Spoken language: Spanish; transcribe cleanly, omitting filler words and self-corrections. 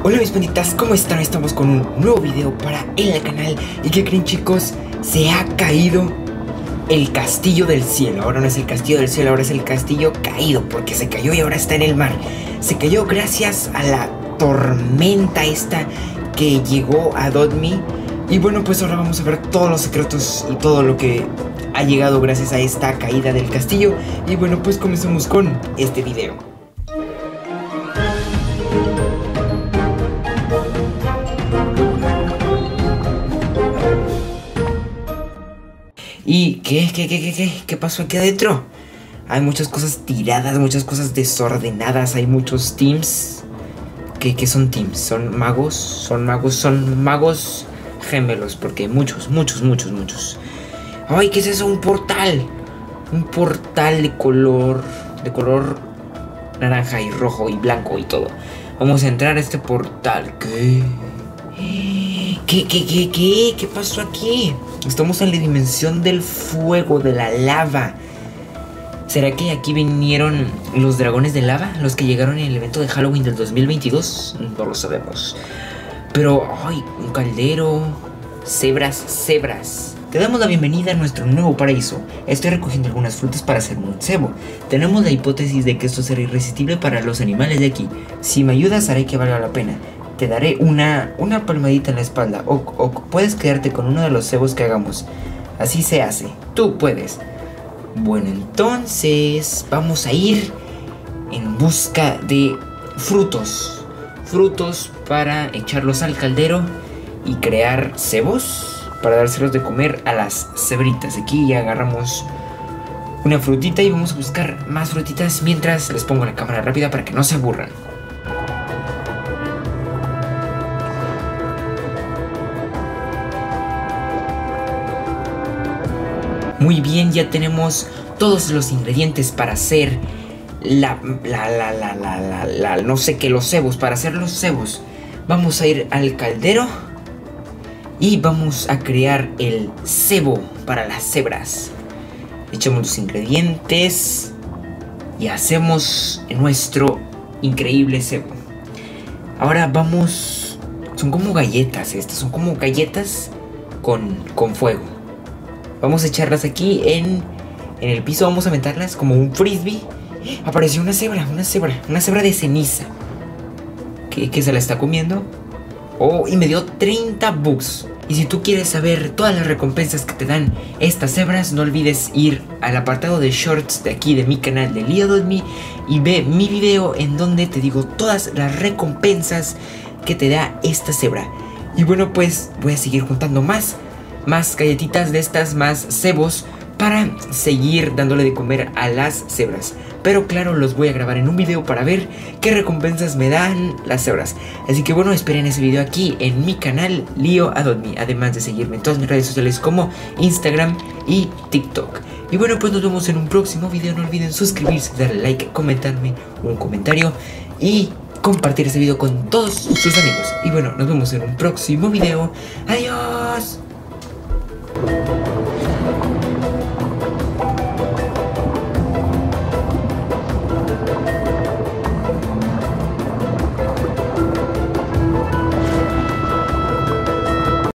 Hola mis panditas, ¿cómo están? Estamos con un nuevo video para el canal. ¿Y qué creen, chicos? Se ha caído el castillo del cielo. Ahora no es el castillo del cielo, ahora es el castillo caído, porque se cayó y ahora está en el mar. Se cayó gracias a la tormenta esta que llegó a Dotmi. Y bueno, pues ahora vamos a ver todos los secretos y todo lo que ha llegado gracias a esta caída del castillo. Y bueno, pues comencemos con este video. ¿Y qué pasó aquí adentro? Hay muchas cosas tiradas, muchas cosas desordenadas, hay muchos teams. ¿Qué son teams? ¿Son magos? Son magos gemelos, porque hay muchos. ¡Ay! ¿Qué es eso? Un portal. Un portal de color naranja y rojo y blanco y todo. Vamos a entrar a este portal. ¿Qué pasó aquí? Estamos en la dimensión del fuego, de la lava. ¿Será que aquí vinieron los dragones de lava? Los que llegaron en el evento de Halloween del 2022. No lo sabemos. Pero, ¡ay! Un caldero. Cebras. Te damos la bienvenida a nuestro nuevo paraíso. Estoy recogiendo algunas frutas para hacer un cebo. Tenemos la hipótesis de que esto será irresistible para los animales de aquí. Si me ayudas, haré que valga la pena. Te daré una palmadita en la espalda o puedes quedarte con uno de los cebos que hagamos. Así se hace. Tú puedes. Bueno, entonces vamos a ir en busca de frutos. Frutos para echarlos al caldero y crear cebos para dárselos de comer a las cebritas. Aquí ya agarramos una frutita y vamos a buscar más frutitas mientras les pongo la cámara rápida para que no se aburran. Muy bien, ya tenemos todos los ingredientes para hacer no sé qué, los cebos, para hacer los cebos. Vamos a ir al caldero y vamos a crear el cebo para las cebras. Echamos los ingredientes y hacemos nuestro increíble cebo. Ahora vamos, son como galletas estas, son como galletas con fuego. Vamos a echarlas aquí en el piso, vamos a aventarlas como un frisbee. Apareció una cebra de ceniza. ¿Qué se la está comiendo? Oh, y me dio 30 bucks. Y si tú quieres saber todas las recompensas que te dan estas cebras, no olvides ir al apartado de shorts de aquí de mi canal de Leo.me y ve mi video en donde te digo todas las recompensas que te da esta cebra. Y bueno, pues voy a seguir juntando más galletitas de estas, más cebos para seguir dándole de comer a las cebras. Pero claro, los voy a grabar en un video para ver qué recompensas me dan las cebras. Así que bueno, esperen ese video aquí en mi canal Leo.me, además de seguirme en todas mis redes sociales como Instagram y TikTok. Y bueno, pues nos vemos en un próximo video. No olviden suscribirse, darle like, comentarme un comentario y compartir este video con todos sus amigos. Y bueno, nos vemos en un próximo video. ¡Adiós!